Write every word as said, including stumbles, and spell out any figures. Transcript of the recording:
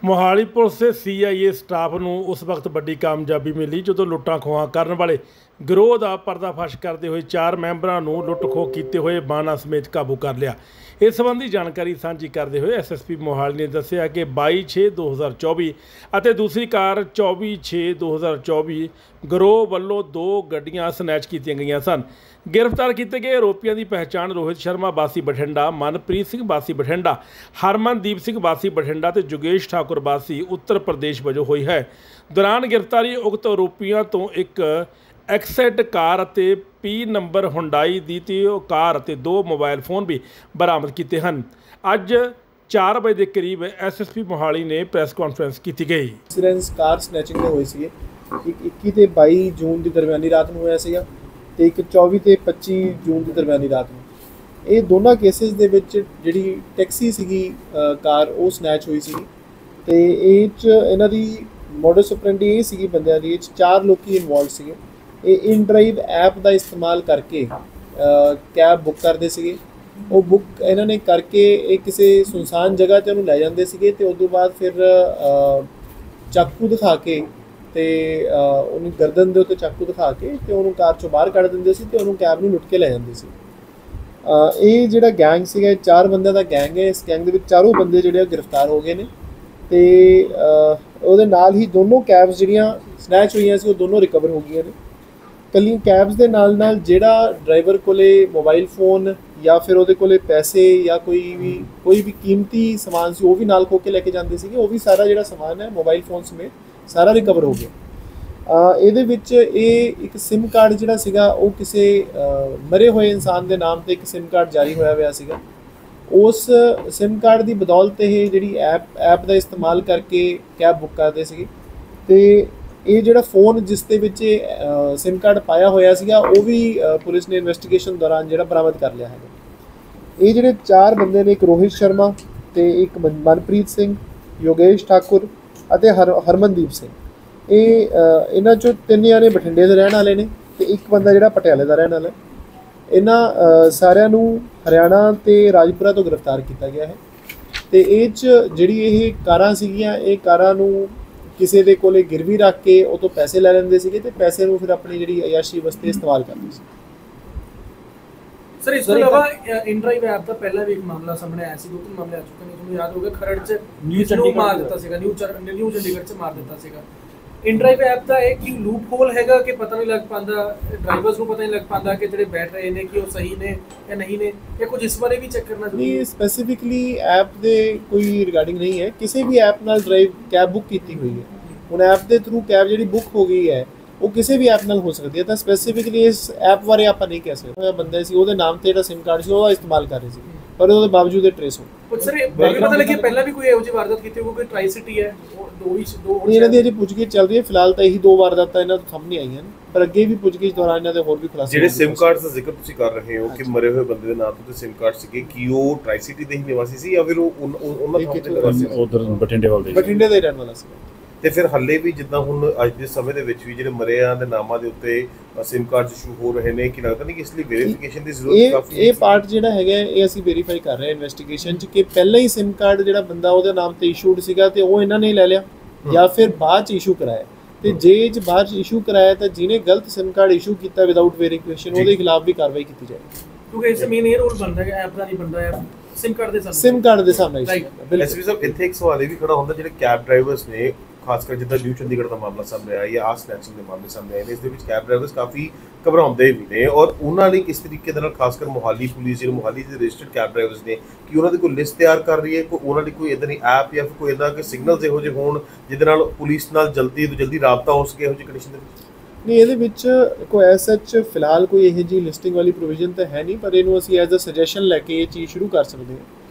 Mohali police ਦੇ ਸੀ ਆਈ ਏ staff ਨੂੰ ਉਸ ਵਕਤ ਵੱਡੀ ਕਾਮਯਾਬੀ ਮਿਲੀ ਜਦੋਂ ਲੁੱਟਾਂ ਖੋਹਾਂ ਕਰਨ ਵਾਲੇ ਗਿਰੋਹ ਦਾ ਪਰਦਾਫਾਸ਼ ਕਰਦੇ ਹੋਏ ਚਾਰ ਮੈਂਬਰਾਂ ਨੂੰ ਲੁੱਟ ਖੋਹ ਕੀਤੇ ਹੋਏ ਵਾਹਨਾਂ ਸਮੇਤ ਕਾਬੂ ਕਰ ਲਿਆ। ਇਸ ਸੰਬੰਧੀ ਜਾਣਕਾਰੀ ਸਾਂਝੀ ਕਰਦੇ ਹੋਏ ਐਸ ਐਸ ਪੀ ਮੋਹਾਲੀ ਨੇ ਦੱਸਿਆ ਕਿ ਬਾਈ ਛੇ ਦੋ ਹਜ਼ਾਰ ਚੌਵੀ ਅਤੇ ਦੂਸਰੀ ਕਾਰ ਚੌਵੀ ਛੇ ਦੋ ਹਜ਼ਾਰ ਚੌਵੀ ਗਿਰੋਹ ਵੱਲੋਂ ਦੋ ਗੱਡੀਆਂ ਸਨੈਚ ਕੀਤੀਆਂ ਗਈਆਂ ਸਨ। गिरफ्तार किए गए आरोपियों की पहचान रोहित शर्मा वासी बठिंडा, मनप्रीत सिंह वासी बठिंडा, हरमनदीप सिंह वासी बठिंडा ते जोगेश ठाकुर वासी उत्तर प्रदेश वजों हुई है। दौरान गिरफ्तारी उक्त आरोपियों तो एक एक्सेट कार ते पी नंबर हुंडाई दी ते कार ते दो मोबाइल फोन भी बरामद किए हैं। अज चार बजे के करीब एस एस पी मोहाली ने प्रेस कॉन्फ्रेंस की गई। इंसीडेंस कार स्नैचिंग में हुई सी इक्की ते बाई जून की दरमियानी रात में होया सीगा ਤੇ ਇੱਕ ਚੌਵੀ ਤੇ ਪੱਚੀ ਜੂਨ ਦੀ ਦਰਮਿਆਨੀ ਰਾਤ ਨੂੰ। ਇਹ ਦੋਨਾਂ ਕੇਸਿਸ ਦੇ ਵਿੱਚ ਜਿਹੜੀ ਟੈਕਸੀ ਸੀਗੀ ਕਾਰ ਉਹ ਸਨੈਚ ਹੋਈ ਸੀ ਤੇ ਇਹ 'ਚ ਇਹਨਾਂ ਦੀ ਮੋਡਸ ਆਪਰੈਂਡੀ ਇਹ ਸੀਗੀ ਬੰਦਿਆਂ ਦੀ, ਇਹ 'ਚ ਚਾਰ ਲੋਕੀ ਇਨਵੋਲਵ ਸੀਗੇ। ਇਹ ਇਨ ਡਰਾਈਵ ਐਪ ਦਾ ਇਸਤੇਮਾਲ ਕਰਕੇ ਕੈਬ ਬੁੱਕ ਕਰਦੇ ਸੀਗੇ। ਉਹ ਬੁੱਕ ਇਹਨਾਂ ਨੇ ਕਰਕੇ ਇਹ ਕਿਸੇ ਸੁਨਸਾਨ ਜਗ੍ਹਾ 'ਤੇ ਉਹਨੂੰ ਲੈ ਜਾਂਦੇ ਸੀਗੇ ਤੇ ਉਸ ਤੋਂ ਬਾਅਦ ਫਿਰ ਚਾਕੂ ਦਿਖਾ ਕੇ ਤੇ ਉਹਨੂੰ ਗਰਦਨ ਦੇ ਉੱਤੇ ਚਾਕੂ ਦਿਖਾ ਕੇ ਤੇ ਉਹਨੂੰ ਕਾਰ ਚੋਂ ਬਾਹਰ ਕੱਢ ਦਿੰਦੇ ਸੀ ਤੇ ਉਹਨੂੰ ਕੈਬ ਨੂੰ ਲੁੱਟ ਕੇ ਲੈ ਜਾਂਦੇ ਸੀ। ਇਹ ਜਿਹੜਾ ਗੈਂਗ ਸੀਗਾ ਚਾਰ ਬੰਦਿਆਂ ਦਾ ਗੈਂਗ ਹੈ। ਇਸ ਗੈਂਗ ਦੇ ਵਿੱਚ ਚਾਰੋਂ ਬੰਦੇ ਜਿਹੜੇ ਗ੍ਰਿਫਤਾਰ ਹੋ ਗਏ ਨੇ ਤੇ ਉਹਦੇ ਨਾਲ ਹੀ ਦੋਨੋਂ ਕੈਬਸ ਜਿਹੜੀਆਂ ਸਨੈਚ ਹੋਈਆਂ ਸੀ ਉਹ ਦੋਨੋਂ ਰਿਕਵਰ ਹੋ ਗਈਆਂ ਨੇ। ਕੱਲੀ ਕੈਬਸ ਦੇ ਨਾਲ ਨਾਲ ਜਿਹੜਾ ਡਰਾਈਵਰ ਕੋਲੇ ਮੋਬਾਈਲ ਫੋਨ ਜਾਂ ਫਿਰ ਉਹਦੇ ਕੋਲੇ ਪੈਸੇ ਜਾਂ ਕੋਈ ਵੀ ਕੋਈ ਵੀ ਕੀਮਤੀ ਸਮਾਨ ਸੀ ਉਹ ਵੀ ਨਾਲ ਖੋ ਕੇ ਲੈ ਕੇ ਜਾਂਦੇ ਸੀਗੇ। ਉਹ ਵੀ ਸਾਰਾ ਜਿਹੜਾ ਸਮਾਨ ਹੈ ਮੋਬਾਈਲ ਫੋਨ ਸਮੇਤ ਸਾਰਾ ਰਿਕਵਰ ਹੋ ਗਿਆ। ਇਹਦੇ ਵਿੱਚ ਇਹ ਇੱਕ ਸਿਮ ਕਾਰਡ ਜਿਹੜਾ ਸੀਗਾ ਉਹ ਕਿਸੇ ਮਰੇ ਹੋਏ ਇਨਸਾਨ ਦੇ ਨਾਮ ਤੇ ਇੱਕ ਸਿਮ ਕਾਰਡ ਜਾਰੀ ਹੋਇਆ ਹੋਇਆ ਸੀਗਾ। ਉਸ ਸਿਮ ਕਾਰਡ ਦੀ ਬਦੌਲਤ ਇਹ ਜਿਹੜੀ ਐਪ ਐਪ ਦਾ ਇਸਤੇਮਾਲ ਕਰਕੇ ਕੈਬ ਬੁੱਕ ਕਰਦੇ ਸੀਗੇ ਤੇ ਇਹ ਜਿਹੜਾ ਫੋਨ ਜਿਸ ਦੇ ਵਿੱਚ ਸਿਮ ਕਾਰਡ ਪਾਇਆ ਹੋਇਆ ਸੀਗਾ ਉਹ ਵੀ ਪੁਲਿਸ ਨੇ ਇਨਵੈਸਟੀਗੇਸ਼ਨ ਦੌਰਾਨ ਜਿਹੜਾ ਬਰਾਮਦ ਕਰ ਲਿਆ ਹੈਗਾ। ਇਹ ਜਿਹੜੇ ਚਾਰ ਬੰਦੇ ਨੇ, ਇੱਕ ਰੋਹਿਤ ਸ਼ਰਮਾ ਤੇ ਇੱਕ ਮਨਪ੍ਰੀਤ ਸਿੰਘ, ਯੋਗੇਸ਼ ਠਾਕੁਰ ਅਤੇ ਹਰ ਹਰਮਨਦੀਪ ਸਿੰਘ, ਇਹ ਇਹਨਾਂ 'ਚੋਂ ਤਿੰਨ ਜਾਣੇ ਬਠਿੰਡੇ ਦੇ ਰਹਿਣ ਵਾਲੇ ਨੇ ਤੇ ਇੱਕ ਬੰਦਾ ਜਿਹੜਾ ਪਟਿਆਲੇ ਦਾ ਰਹਿਣ ਵਾਲਾ। ਇਹਨਾਂ ਸਾਰਿਆਂ ਨੂੰ ਹਰਿਆਣਾ ਤੇ ਰਾਜਪੁਰਾ ਤੋਂ ਗ੍ਰਿਫਤਾਰ ਕੀਤਾ ਗਿਆ ਹੈ ਤੇ ਇਹ 'ਚ ਜਿਹੜੀ ਇਹ ਕਾਰਾਂ ਸੀਗੀਆਂ ਇਹ ਕਾਰਾਂ ਨੂੰ ਕਿਸੇ ਦੇ ਕੋਲੇ ਗਿਰਵੀ ਰੱਖ ਕੇ ਉਹ ਤੋਂ ਪੈਸੇ ਲੈ ਲੈਂਦੇ ਸੀਗੇ ਤੇ ਪੈਸੇ ਨੂੰ ਫਿਰ ਆਪਣੀ ਜਿਹੜੀ ਅਯਾਸ਼ੀ ਵਾਸਤੇ ਇਸਤੇਮਾਲ ਕਰਦੇ ਸੀ। सर इस अलावा इन ड्राइव ऐप का पहला भी एक मामला सामने आया सी, दो तीन मामले आ चुके हैं। तुम्हें याद होगा खरड़ च न्यू चंडीगढ़ मार देता सीगा, न्यू न्यू चंडीगढ़ च मार देता सीगा। इन ड्राइव ऐप का एक ही लूप होल हैगा कि पता नहीं लग पांदा, ड्राइवर्स को पता नहीं लग पांदा कि ਜਿਹੜੇ बैठ रहे ने कि वो सही ने या नहीं ने, या कुछ इस बारे भी चेक करना नहीं। स्पेसिफिकली ऐप दे कोई रिगार्डिंग नहीं है, किसी भी ऐप नाल ड्राइव कैब बुक की हुई है। ਹੁਣ ऐप ਦੇ ਥਰੂ ਕੈਬ ਜਿਹੜੀ ਬੁੱਕ ਹੋ ਗਈ ਹੈ ਉਹ ਕਿਸੇ ਵੀ ਐਪ ਨਾਲ ਹੋ ਸਕਦੀ ਹੈ ਤਾਂ ਸਪੈਸੀਫਿਕਲੀ ਇਸ ਐਪ ਬਾਰੇ ਆਪਾਂ ਨਹੀਂ ਕਹਿ ਸਕਦੇ। ਉਹ ਬੰਦੇ ਸੀ ਉਹਦੇ ਨਾਮ ਤੇ ਜਿਹੜਾ ਸਿਮ ਕਾਰਡ ਸੀ ਉਹਦਾ ਇਸਤੇਮਾਲ ਕਰ ਰਹੇ ਸੀ ਪਰ ਉਹਦੇ ਬਾਵਜੂਦ ਇਹ ਟ੍ਰੇਸ ਹੋ ਗਿਆ। ਸਰ ਇਹ ਪਤਾ ਲੱਗਿਆ ਪਹਿਲਾਂ ਵੀ ਕੋਈ ਇਹੋ ਜਿਹੀ ਵਾਰਦਾਤ ਕੀਤੀ ਹੋਊ, ਕੋਈ ਟ੍ਰਾਈ ਸਿਟੀ ਹੈ ਉਹ ਦੋ ਹੀ ਦੋ ਨਹੀਂ। ਇਹਨਾਂ ਦੀ ਅਜੇ ਪੁੱਛਗਿੱਛ ਚੱਲ ਰਹੀ ਹੈ। ਫਿਲਹਾਲ ਤਾਂ ਇਹੀ ਦੋ ਵਾਰਦਾਤਾਂ ਇਹਨਾਂ ਤੋਂ ਸਾਹਮਣੇ ਆਈਆਂ ਨੇ ਪਰ ਅੱਗੇ ਵੀ ਪੁੱਛਗਿੱਛ ਦੌਰਾਨ ਇਹਨਾਂ ਦੇ ਹੋਰ ਵੀ ਖੁਲਾਸੇ। ਜਿਹੜੇ ਸਿਮ ਕਾਰਡਸ ਦਾ ਜ਼ਿਕਰ ਤੁਸੀਂ ਕਰ ਰਹੇ ਹੋ ਕਿ ਮਰੇ ਹੋਏ ਬੰਦੇ ਦੇ ਨਾਮ ਤੇ ਸਿਮ ਕਾਰਡ ਸੀਗੇ, ਕੀ ਉਹ ਟ੍ਰਾਈ ਸਿਟੀ ਦੇ ਹੀ ਨਿਵਾਸੀ ਸੀ ਜਾਂ ਫਿਰ ਉਹ ਉਹਨਾਂ ਦੇ ਨਿਵਾਸੀ ਸੀ? ਉਧਰ ਬਠਿੰਡੇ ਵਾਲੇ ਬਠਿੰਡੇ ਦਾ ਹੀ ਰਹਿਣ ਵਾਲਾ ਸੀ। ਤੇ ਫਿਰ ਹੱਲੇ ਵੀ ਜਿੱਦਾਂ ਹੁਣ ਅੱਜ ਦੇ ਸਮੇਂ ਦੇ ਵਿੱਚ ਵੀ ਜਿਹੜੇ ਮਰਿਆਂ ਦੇ ਨਾਮਾਂ ਦੇ ਉੱਤੇ ਸਿਮ ਕਾਰਡ ਇਸ਼ੂ ਹੋ ਰਹੇ ਨੇ, ਕਿ ਲੱਗਦਾ ਨਹੀਂ ਕਿ ਇਸ ਲਈ ਵੈਰੀਫਿਕੇਸ਼ਨ ਦੀ ਜ਼ਰੂਰਤ ਕਾਫੀ ਹੈ? ਇਹ ਪਾਰਟ ਜਿਹੜਾ ਹੈਗਾ ਇਹ ਅਸੀਂ ਵੈਰੀਫਾਈ ਕਰ ਰਹੇ ਹਾਂ ਇਨਵੈਸਟੀਗੇਸ਼ਨ 'ਚ ਕਿ ਪਹਿਲਾਂ ਹੀ ਸਿਮ ਕਾਰਡ ਜਿਹੜਾ ਬੰਦਾ ਉਹਦੇ ਨਾਮ ਤੇ ਇਸ਼ੂਡ ਸੀਗਾ ਤੇ ਉਹ ਇਹਨਾਂ ਨੇ ਲੈ ਲਿਆ ਜਾਂ ਫਿਰ ਬਾਅਦ 'ਚ ਇਸ਼ੂ ਕਰਾਇਆ। ਤੇ ਜੇ ਚ ਬਾਅਦ 'ਚ ਇਸ਼ੂ ਕਰਾਇਆ ਤਾਂ ਜਿਹਨੇ ਗਲਤ ਸਿਮ ਕਾਰਡ ਇਸ਼ੂ ਕੀਤਾ ਵਿਦਆਊਟ ਵੈਰੀਫਿਕੇਸ਼ਨ ਉਹਦੇ ਖਿਲਾਫ ਵੀ ਕਾਰਵਾਈ ਕੀਤੀ ਜਾਏਗੀ। ਕਿਉਂਕਿ ਇਸ ਮੇਨ ਇਹ ਰੋਲ ਬਣਦਾ ਹੈ ਐਪ ਦਾ ਨਹੀਂ ਬਣਦਾ ਹੈ ਸਿਮ ਕਾਰਡ ਦੇ ਸਾਹਮਣੇ ਸਿਮ ਕਾਰਡ ਦੇ ਸਾਹਮਣੇ। ਐਸਪੀ ਸਾਹਿਬ ਇੱਥੇ ਇੱਕ ਸਵਾਲ ਇਹ ਵੀ ਖੜਾ ਹੁੰਦਾ, ਜਿਹੜੇ ਕੈਬ ਡਰਾਈਵਰਸ ਨੇ ਖਾਸ ਕਰ ਜਿੱਦਾਂ ਨਿਊ ਚੰਡੀਗੜ੍ਹ ਦਾ ਮਾਮਲਾ ਸਾਹਮਣੇ ਆਇਆ ਜਾਂ ਆ ਸਨੈਚਿੰਗ ਦੇ ਮਾਮਲੇ ਸਾਹਮਣੇ ਆਏ ਨੇ, ਇਸ ਦੇ ਵਿੱਚ ਕੈਬ ਡਰਾਈਵਰਸ ਕਾਫੀ ਘਬਰਾਉਂਦੇ ਵੀ ਨੇ ਔਰ ਉਹਨਾਂ ਲਈ ਕਿਸ ਤਰੀਕੇ ਦੇ ਨਾਲ ਖਾਸ ਕਰ ਮੋਹਾਲੀ ਪੁਲਿਸ ਜਿਹੜੇ ਮੋਹਾਲੀ ਦੇ ਰਜਿਸਟਰਡ ਕੈਬ ਡਰਾਈਵਰਸ ਨੇ ਕਿ ਉਹਨਾਂ ਦੀ ਕੋਈ ਲਿਸਟ ਤਿਆਰ ਕਰ ਰਹੀ ਹੈ, ਕੋਈ ਉਹਨਾਂ ਦੀ ਕੋਈ ਇੱਦਾਂ ਦੀ ਐਪ ਜਾਂ ਫਿਰ ਕੋਈ ਇੱਦਾਂ ਕਿ ਸਿਗਨਲਸ ਇਹੋ ਜਿਹੇ ਹੋਣ ਜਿਹਦੇ ਨਾਲ ਪੁਲਿਸ ਨਾਲ ਜਲਦੀ ਤੋਂ ਜਲਦੀ ਰਾਬਤਾ ਹੋ ਸਕੇ ਇਹੋ ਜਿਹੀ ਕੰਡੀਸ਼ਨ ਦੇ ਵਿੱਚ? ਨਹੀਂ, ਇਹਦੇ ਵਿੱਚ ਕੋਈ ਐਸ ਸੱਚ ਫਿਲਹਾਲ ਕੋਈ ਇਹੋ ਜਿਹੀ ਲਿਸਟਿੰਗ ਵਾਲੀ ਪ੍ਰੋਵੀਜ਼ਨ ਤਾਂ ਹੈ ਨਹੀਂ ਪਰ ਇਹਨੂੰ ਅਸੀਂ ਐਜ਼ ਅ ਸੁਜੈਸ਼ਨ ਲੈ ਕੇ ਇਹ ਚੀਜ਼ ਸ਼ੁਰੂ ਕਰ ਸਕਦੇ ਹਾਂ।